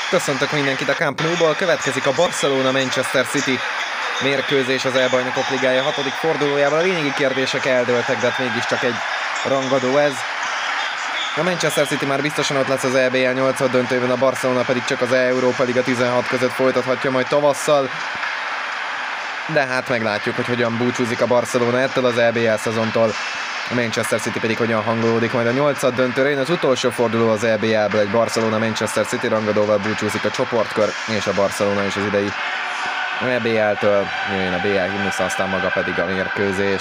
Köszöntök mindenkit a Camp Nou-ból, következik a Barcelona-Manchester City mérkőzés az E-bajnokok ligája 6. fordulójában. A lényegi kérdések eldőltek, de hát mégiscsak egy rangadó ez. A Manchester City már biztosan ott lesz az EBL 8. döntőben, a Barcelona pedig csak az Európa Liga 16 között folytathatja majd tavasszal. De hát meglátjuk, hogy hogyan búcsúzik a Barcelona ettől az EBL szezontól. A Manchester City pedig hogyan hangolódik majd a 8. döntőre. Jön az utolsó forduló az EBL-ből, egy Barcelona-Manchester City rangadóval búcsúzik a csoportkör, és a Barcelona is az idei EBL-től. Jöjjön a BL himnusz, aztán maga pedig a mérkőzés.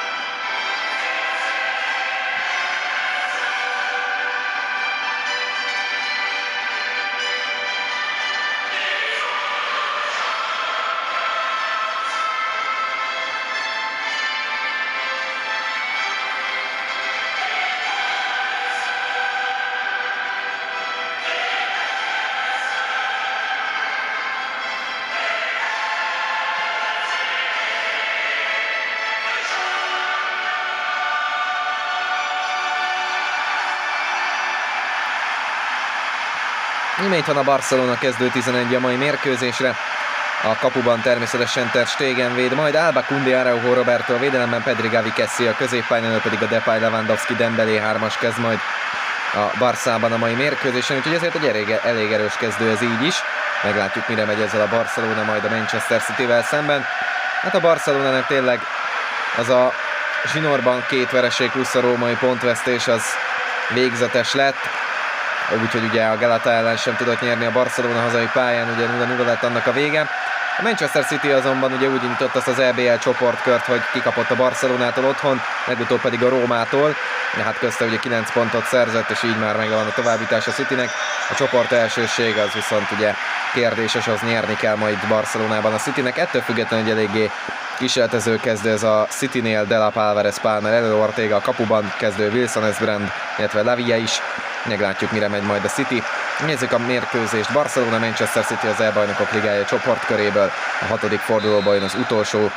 Imént van a Barcelona kezdő 11 a mai mérkőzésre. A kapuban természetesen Ter Stegen véd, majd Alba, Koundé, Araujo, Roberto, a védelemben Pedri, Gavi, Kessie, a középpályán pedig a Depay, Lewandowski, Dembélé 3-as kezd majd a Barszában a mai mérkőzésen, úgyhogy ezért egy elég erős kezdő ez így is. Meglátjuk, mire megy ezzel a Barcelona majd a Manchester Cityvel szemben. Hát a Barcelonának tényleg az a zsinórban 2 vereség plusz a római pontvesztés az végzetes lett. Úgyhogy ugye a Galata ellen sem tudott nyerni a Barcelona hazai pályán, ugye 0-0 lett annak a vége. A Manchester City azonban ugye úgy indított azt az EBL csoportkört, hogy kikapott a Barcelonától otthon, legutóbb pedig a Rómától, de hát közte ugye 9 pontot szerzett, és így már megvan a továbbítás a Citynek. A csoport elsőség az viszont ugye kérdéses, az nyerni kell majd Barcelonában a Citynek. Ettől függetlenül egy eléggé kísérletező kezdő ez a Citynél, Delap, Álvarez, Palmer, Elő, Ortega, a kapuban kezdő Wilson, Esbrand, illetve Lavia is. Meglátjuk, mire megy majd a City. Nézzük a mérkőzést. Barcelona-Manchester City az E-bajnokok ligája csoportköréből. A 6. fordulóban jön az utolsó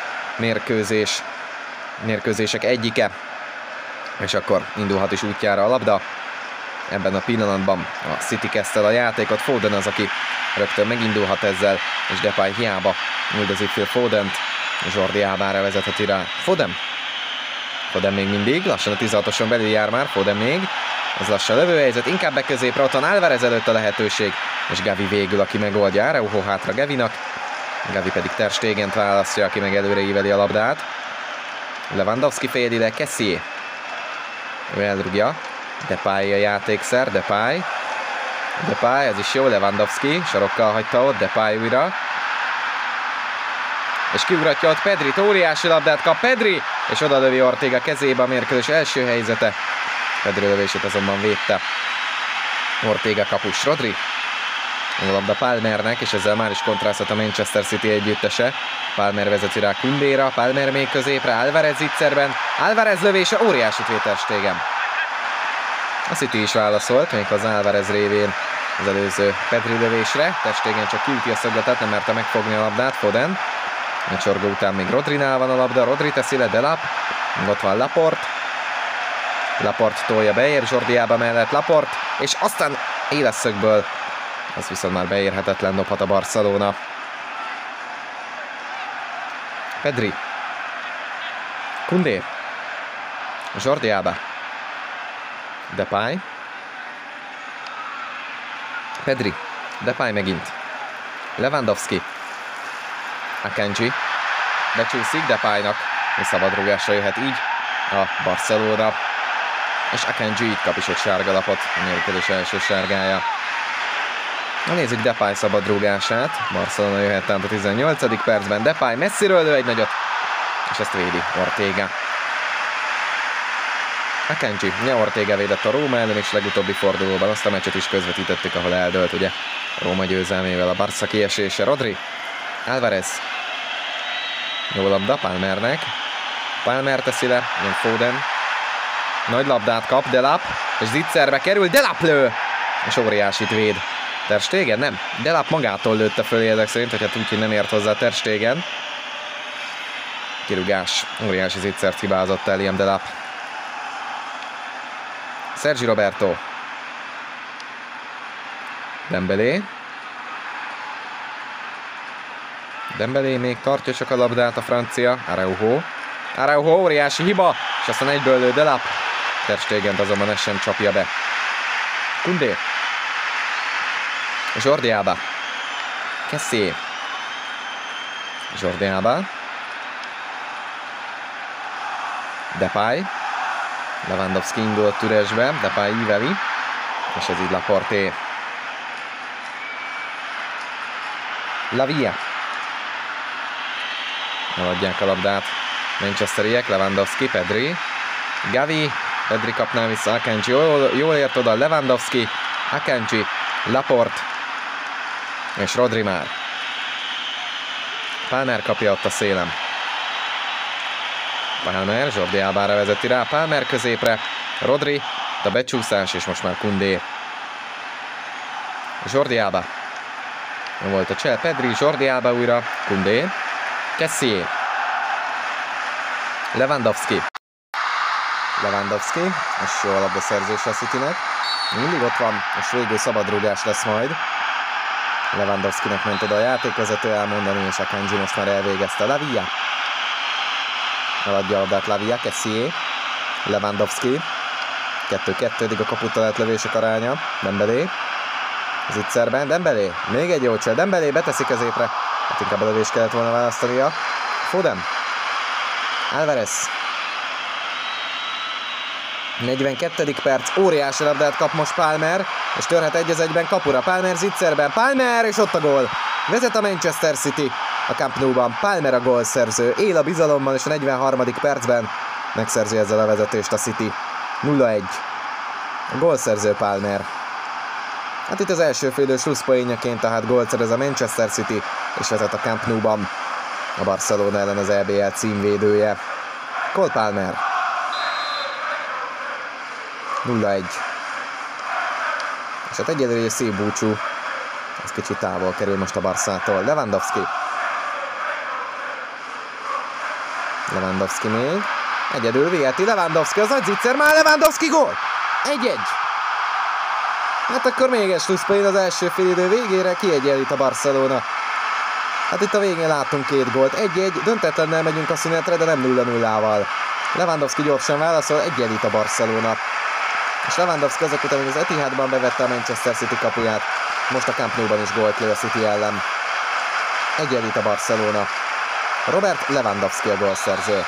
mérkőzések egyike. És akkor indulhat is útjára a labda. Ebben a pillanatban a City kezdte a játékot. Foden az, aki rögtön megindulhat ezzel, és Depay hiába üldözi Phil Fodent. Jordi Albára vezetheti rá Foden. Foden még mindig, lassan a 16-oson belül jár már, Foden még. Ez lassan lövőhelyzet, inkább be középre, ott van Álvarez előtt a lehetőség, és Gavi végül, aki megoldja. Araujo hátra Gavinak, Gavi pedig Ter Stegent választja, aki meg előre íveli a labdát. Lewandowski fejedi le, Kessie. Ő elrugja. Depay a játékszer, Depay, ez is jó, Lewandowski, sarokkal hagyta ott, Depay újra. És kiugratja ott Pedrit, óriási labdát kap Pedri, és oda lövi Ortega kezébe a mérkőzés első helyzete. Pedri lövését azonban védte Ortega kapus. Rodri. A labda Palmernek, és ezzel már is kontraszthat a Manchester City együttese. Palmer vezeti rá Koundéra, Palmer még középre, Álvarez ittszerben. Álvarez lövése, óriási Ter Stegen. A City is válaszolt, méghozzá Álvarez révén az előző Pedri lövésre. Ter Stegen csak külti a szögletet, nem merte megfogni a labdát, Foden. A csorgó után még Rodrinál van a labda, Rodri teszi le, Delap. Ott van Laporte. Laporte tolja beér, Jordi Alba mellett Laporte, és aztán éles szögből, az viszont már beérhetetlen, dobhat a Barcelona. Pedri. Koundé. Jordi Alba. Depay. Pedri. Depay megint. Lewandowski. Akanji. Becsúszik Depaynak, és szabadrugásra jöhet így a Barcelona. És Akanji így kap is egy sárga lapot, a mérkőzés első sárgája. Na nézzük Depay szabadrúgását. Barcelona jöhet át a 18. percben. Depay messziről lő egy nagyot, és ezt védi Ortega. Akanji, Ortega védett a Róma ellen, és legutóbbi fordulóban azt a meccset is közvetítettük, ahol eldőlt ugye a Róma győzelmével a Barca kiesése. Rodri. Álvarez. Jó labda Palmernek. Palmer teszi le, jön Foden. Nagy labdát kap, Delap, és zicserbe kerül, Delap lő! És óriásit véd. Ter Stegen? Nem. Delap magától lőtte föl ezek szerint, hogy hát úgy, hogy nem ért hozzá Ter Stegen. Kirugás. Óriási zicsert hibázott el Liam Delap. Sergi Roberto. Dembélé. Dembélé még tartja csak a labdát a francia. Araujo, óriási hiba, és aztán egyből lő Delap. Ter Stegent azonban ez sem csapja be. Koundé. Jordi Alba. Kessié. Jordi Alba. Depay. Lewandowski indult üresbe, Depay íveli. És ez így Laporté. Lavia. Eladják a labdát manchesteriek, Lewandowski, Pedri. Gavi. Pedri kapná vissza, Akanji jól ért oda, Lewandowski, Akanji, Laporte és Rodri már. Palmer kapja ott a szélem. Palmer, Jordi Albára vezeti rá, Palmer középre, Rodri, a becsúszás, és most már Koundé. Jordi Alba. Nem volt a csel, Pedri, Jordi Alba újra, Koundé, Kessié. Lewandowski, és jó a labdaszerzés a Citynek. Mindig ott van, és végül szabadrúgás lesz majd. Lewandowskinek ment oda a játékvezető elmondani, és Akanji most már elvégezte. Lavia. Eladja a labdát Lavia, Kessié. Lewandowski. 2-2, a kaput talált lövések aránya. Dembélé. Az ittszerben. Dembélé. Még egy jó csel. Dembélé beteszi középre. Hát inkább a lövést kellett volna választania. Foden. Alvarez. 42. perc, óriási labdát kap most Palmer, és törhet 1-1-ben kapura. Palmer zicserben, Palmer, és ott a gól. Vezet a Manchester City a Camp Nou-ban. Palmer a gólszerző, él a bizalommal, és a 43. percben megszerzi ezzel a vezetést a City. 0-1. A gólszerző Palmer. Hát itt az első félidő slusszpoénjaként, tehát gólt szerez a Manchester City, és vezet a Camp Nou-ban a Barcelona ellen az EBL címvédője. Cole Palmer. 0-1. És hát egyelőre egy szép búcsú. Ez kicsit távol kerül most a Barszától. Lewandowski még. Egyedül viheti Lewandowski, az nagy zicser már, Lewandowski gól! 1-1. Hát akkor még egy slusszpoén az első félidő végére, kiegyenlít a Barcelona. Hát itt a végén láttunk 2 gólt. 1-1, döntetlennel megyünk a szünetre, de nem 0-0-val. Lewandowski gyorsan válaszol, egyenlít a Barcelona. És Lewandowski ezek után, hogy az Etihadban bevette a Manchester City kapuját, most a Camp Nou-ban is gólt lő a City ellen. Egyenlít a Barcelona. Robert Lewandowski a gólszerző.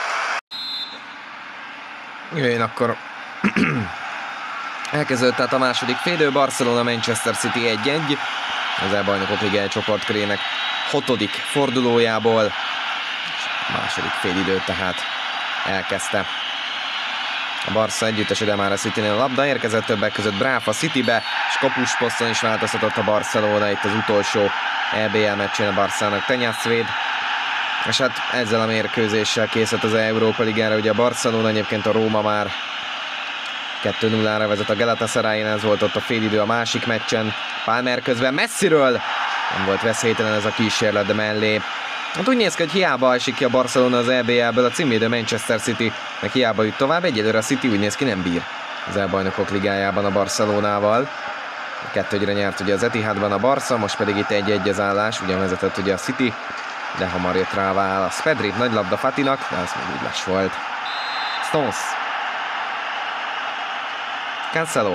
Jöjjön akkor. Elkezdődött tehát a második félidő, Barcelona Manchester City 1-1. Az elbajnokok ligája csoportkörének 6. fordulójából. A második félidő tehát elkezdte. A Barca együttese, de már a Citynél a labda érkezett, többek között Bráf a Citybe, és kapusposzton is változtatott a Barcelona itt az utolsó EBL meccsén a Barszának Tenyászvéd. És hát ezzel a mérkőzéssel készült az Európa Ligára, ugye a Barcelona, egyébként a Róma már 2-0-ra vezet a Galatasarayin, ez volt ott a félidő a másik meccsen. Palmer közben messziről nem volt veszélytelen ez a kísérlet, de mellé. Hát úgy néz ki, hogy hiába esik ki a Barcelona az EBL-ből, a címvédő Manchester City meg hiába jut tovább, egyelőre a City úgy néz ki nem bír az elbajnokok ligájában a Barcelonával. 2-1-re nyert ugye az Etihadban a Barca, most pedig itt 1-1 az állás, ugyan vezetett ugye a City, de hamar jött rá a válasz. Pedri, nagy labda Fatinak, de az még úgy les volt. Stones. Cancelo.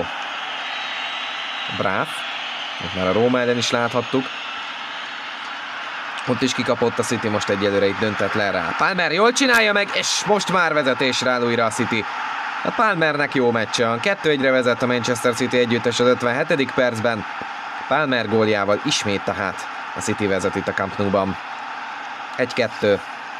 Bráv. Már a Róma ellen is láthattuk. Ott is kikapott a City, most egyelőre itt döntetlen rá. Palmer jól csinálja meg, és most már vezetésre áll újra a City. A Palmernek jó meccse van. 2-1-re vezet a Manchester City együttes az 57. percben. Palmer góljával ismét tehát a City vezet itt a Camp Nou-ban. 1-2.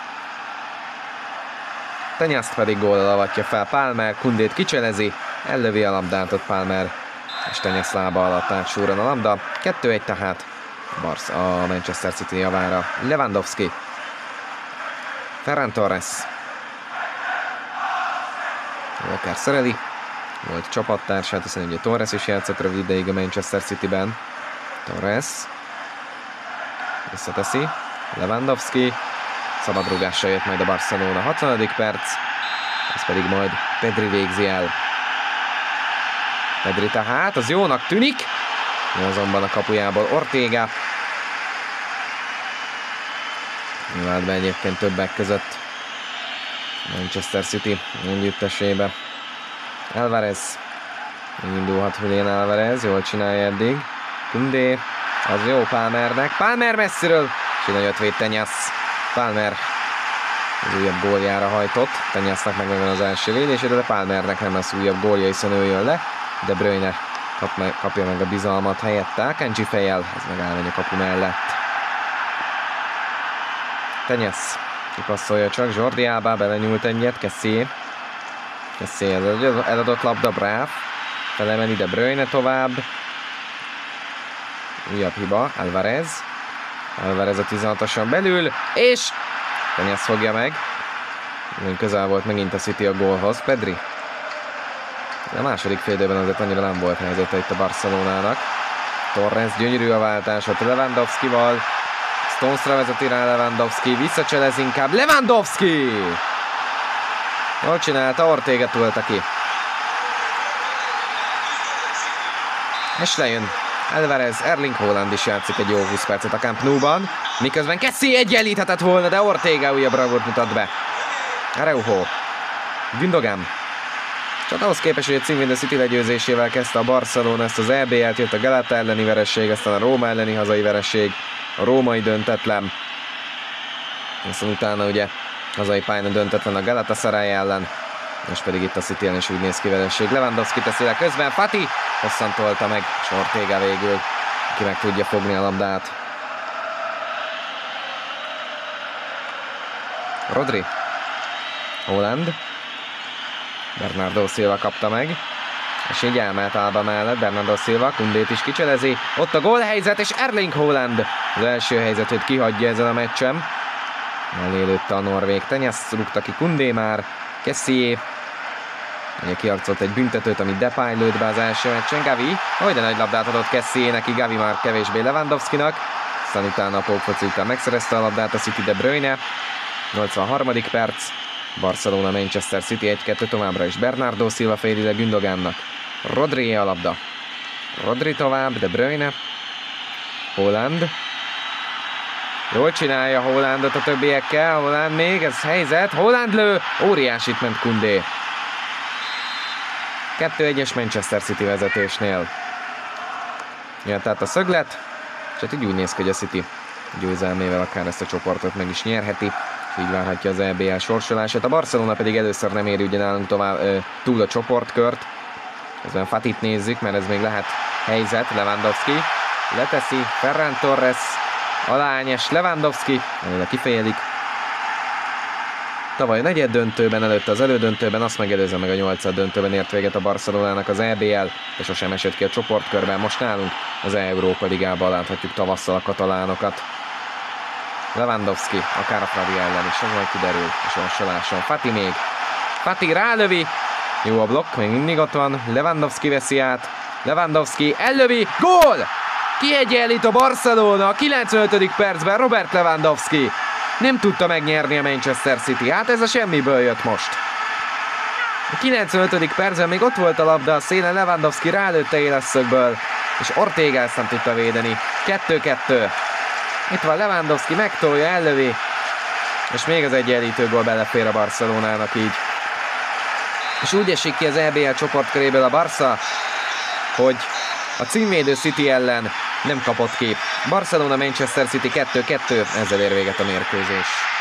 Tenyászt pedig góllal avatja fel Palmer, Koundét kicselezi, ellövi a labdát ott Palmer, és Tenyasz lába alatt átsúran a labda. 2-1 tehát a Manchester City javára. Lewandowski. Ferran Torres. Walker szereli. Volt csapattársát, hiszen ugye Torres is játszott rövid ideig a Manchester Cityben. Torres. Visszateszi. Lewandowski. Szabadrúgással jött majd a Barcelona. 60. perc. Ez pedig majd Pedri végzi el. Pedri tehát, az jónak tűnik. Azonban a kapujából Ortega. vált be egyébként többek között Manchester City együttesébe. Alvarez. Indulhat Julián Alvarez, jól csinálja eddig. Koundé, az jó Palmernek. Palmer messziről, és egy nagyot véd Tenyász. Palmer az újabb góljára hajtott. Tenyásznak megvan az első védése, de Palmernek nem lesz újabb gólja, hiszen ő jön le. De Bruyne kapja meg a bizalmat helyette. Akanji fejjel, ez meg elmegy a kapu mellett. Tenyász kipasszolja csak, Jordi Alba belenyúlt egyet, Kessié eladott labda, Brav. Felemeli De Bruyne tovább. Újabb hiba, Alvarez a 16-oson belül, és Tenyász fogja meg. Közel volt megint a City a gólhoz. Pedri. De a második félidőben azért annyira nem volt helyzete itt a Barcelonának. Torres, gyönyörű a váltás ott Lewandowskival. Stonesra vezeti rá Lewandowski, visszacselez inkább. Lewandowski! Jól csinálta, Ortega tolta ki. És lejön Alvarez, Erling Haaland is játszik egy jó 20 percet a Camp Nou-ban, miközben Kessie egyenlíthetett volna, de Ortega újabb bravúrt mutat be. Araujo, Gündogan. Csak ahhoz képest, hogy a címvédő City legyőzésével kezdte a Barcelona ezt az EBL-t, jött a Galata elleni vereség, aztán a Róma elleni hazai vereség, a római döntetlen, aztán utána ugye hazai pályán döntetlen a Galatasaray ellen, most pedig itt a City ellen is úgy néz ki vereség. Lewandowski teszi le közben, Fati hosszan tolta meg, és Ortega végül, ki meg tudja fogni a labdát. Rodri, Haaland, Bernardo Silva kapta meg, és így elment Alba mellett, Bernardo Silva, Koundét is kicselezi, ott a gólhelyzet, és Erling Haaland az első helyzetét kihagyja ezen a meccsen. Mellélőtte a norvég Tenyász, rúgta ki Koundé már, Kessie, ugye kiarcolt egy büntetőt, amit Depay lőtt be az első meccsen, Gavi, de nagy labdát adott Kessie neki, Gavi már kevésbé Lewandowskinak, aztán utána a pókfoci után megszerezte a labdát a City, De Bruyne, 83. perc, Barcelona Manchester City 1-2 továbbra is Bernardo Silva féli le Gündogannak. Rodri a labda. Rodri tovább, De Bruyne. Haaland. Jól csinálja Haalandot a többiekkel. Haaland még, ez helyzet. Haaland lő. Óriásit ment Koundé. 2-1-es Manchester City vezetésnél. Ja, tehát a szöglet. És hát így úgy néz ki, hogy a City győzelmével akár ezt a csoportot meg is nyerheti. Így várhatja az EBL sorsolását. A Barcelona pedig először nem éri ugye nálunk túl a csoportkört. Közben Fatit nézzük, mert ez még lehet helyzet. Lewandowski leteszi, Ferran Torres, alányes Lewandowski, előle kifejelik. Tavaly a negyed döntőben, előtte az elődöntőben, azt megelőzve meg a 8. döntőben ért véget a Barcelonának az EBL, de sosem esett ki a csoportkörben. Most nálunk az Európa Ligában láthatjuk tavasszal a katalánokat. Lewandowski, akár a Fradi ellen is, az majd kiderül a sorsoláson. Fati még. Fati rálövi. Jó a blokk, még mindig ott van. Lewandowski veszi át. Lewandowski ellövi. Gól! Kiegyenlít a Barcelona a 95. percben Robert Lewandowski. Nem tudta megnyerni a Manchester City. Hát ez a semmiből jött most. A 95. percben még ott volt a labda a szélen, Lewandowski rálőtte éles szögből, és Ortega ezt nem tudta védeni. 2-2. Itt van Lewandowski, megtolja, ellövi, és még az egyenlítő gól belefér a Barcelonának így. És úgy esik ki az EBL csoportköréből a Barca, hogy a címvédő City ellen nem kapott ki. Barcelona Manchester City 2-2, ezzel ér véget a mérkőzés.